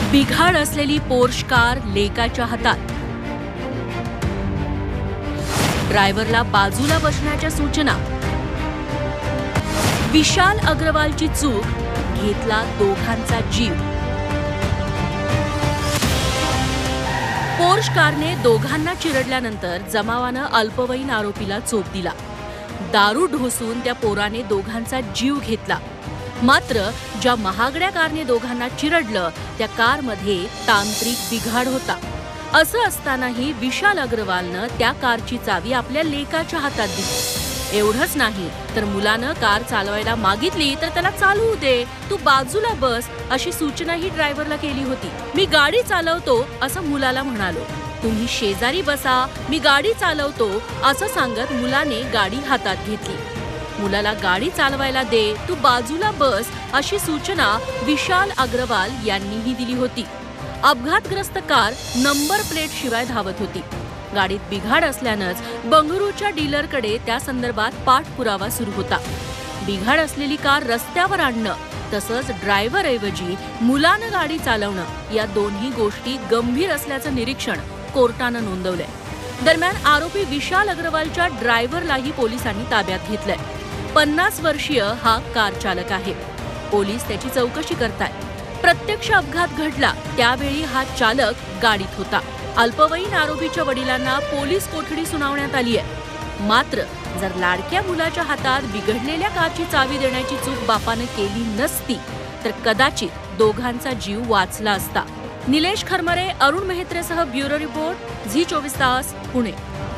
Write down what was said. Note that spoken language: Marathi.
बिघाड असलेली पोर्श कार लेकाच्या हातात. ड्रायव्हरला बाजूला बसण्याच्या सूचना. विशाल अग्रवालची चूक, घेतला दोघांचा जीव. पोर्श कारने दोघांना चिरडल्यानंतर जमावानं अल्पवयीन आरोपीला चोप दिला. दारू ढोसून त्या पोराने दोघांचा जीव घेतला. मात्र ज्या महागड्या कारने दोघांना चिरडलं त्या कारमध्ये तांत्रिक बिघाड होता. असं असतानाही विशाल अग्रवालनं त्या कारची चावी आपल्या लेकाच्या हातात दिली. एवढंच नाही तर मुलानं कार चालवायला मागितली तर त्याला चालवू दे, तू बाजूला बस अशी सूचनाही ड्रायव्हरला केली होती. मी गाडी चालवतो असं मुलाला म्हणालो. तुम्ही शेजारी बसा, मी गाडी चालवतो असं सांगत मुलाने गाडी हातात घेतली. मुलाला गाडी चालवायला दे, तू बाजूला बस अशी सूचना विशाल अग्रवाल यांनीही दिली होती. अपघातग्रस्त कार नंबर प्लेट शिवाय धावत होती. गाडीत बिघाड असल्यानंच बंगळुरूच्या डीलरकडे त्या संदर्भात पाठपुरावा सुरू होता. बिघाड असलेली कार रस्त्यावर आणणं तसंच ड्रायव्हरऐवजी मुलानं गाडी चालवणं या दोन्ही गोष्टी गंभीर असल्याचं निरीक्षण कोर्टानं नोंदवलंय. दरम्यान आरोपी विशाल अग्रवालच्या ड्रायव्हरलाही पोलिसांनी ताब्यात घेतलंय. 50 वर्षीय हा कार चालक आहे. पोलीस त्याची चौकशी करतायत. प्रत्यक्ष अपघात घडला त्यावेळी हा चालक गाडीत होता. अल्पवयीन आरोपीच्या वडिलांना पोलीस कोठडी सुनावण्यात आली आहे. मात्र जर लाडक्या मुलाच्या हातात बिघडलेल्या कारची चावी देण्याची चूक बापानं केली नसती तर कदाचित दोघांचा जीव वाचला असता. निलेश खरमरे, अरुण मेहत्रेसह ब्युरो रिपोर्ट, झी 24 तास, पुणे.